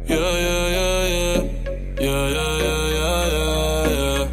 Yeah, yeah, yeah, yeah. Yeah, yeah, yeah, yeah, yeah,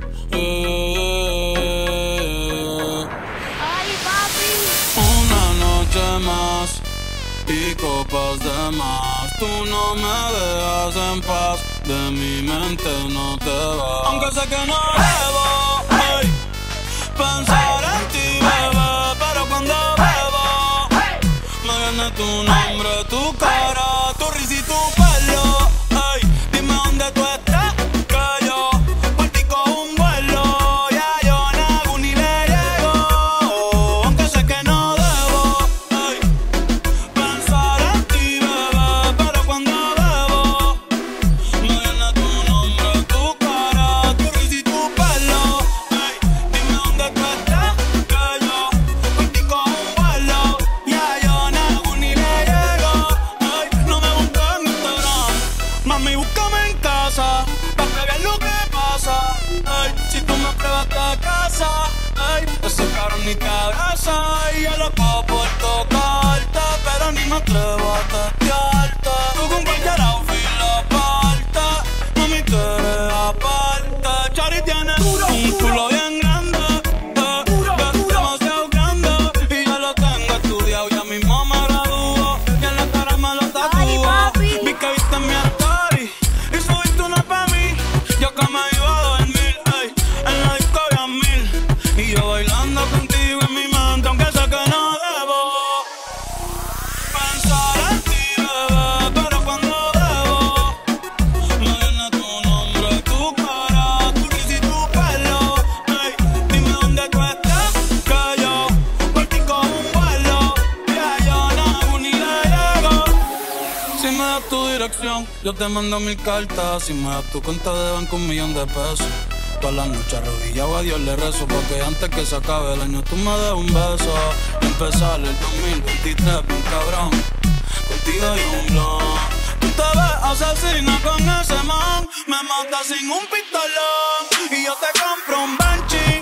yeah. ¡Ay, papi! Una noche más y copas de más. Tú no me dejas en paz, de mi mente no te vas. Aunque sé que no debo pensar en ti, bebé, pero cuando bebo me viene tu nombre, tu cara, tu risa y tu pelo. Ey, dime dónde tú estás, que yo por ti cojo un vuelo. Ya yo en algún ni le llego, aunque sé que no debo pensar en ti, bebé, pero cuando bebo me viene tu nombre, tu cara, tu risa y tu pelo. Ey, dime dónde tú estás, que yo por ti cojo un vuelo. Ya yo en algún ni le llego. Ey, no me busques en Instagram, mami, búscame en casa, pa' que veas lo que pasa. Ey, si tú me pruebas de casa, ey, ese cabrón ni te abraza. Y yo loco por tocarte, pero ni me atrevo a testearte. Tú con cualquier outfit la parte, mami, tú eres aparte. Chari tiene un culo bien grande, demasiado grande, y yo lo tengo estudiado, ya mismo me gradúo, y en la cara me lo ¡Ay, tatúo. papi! Vi que viste mi story y subiste una pa' mí, yo que me iba a dormir, ey, en la disco había 1000, y yo bailando contigo en mi mente, aunque sé que no debo pensar en ti, bebé, pero cuando debo me viene tu nombre, tu cara, tu risa y tu pelo. Ey, dime dónde tú estás, que yo por ti cojo un vuelo. Ya yo en algún ni le llego. Si me das tu dirección, yo te mando 1000 cartas. Si me das tu cuenta de banco, 1.000.000 de pesos. Todas las noches arrodillado a Dios le rezo, porque antes que se acabe el año tú me des un beso. Empezar el 2023 bien cabrón, contigo hay un blon. Tú te ves asesina con ese man, me matas sin un pistolón, y yo te compro un Banshee.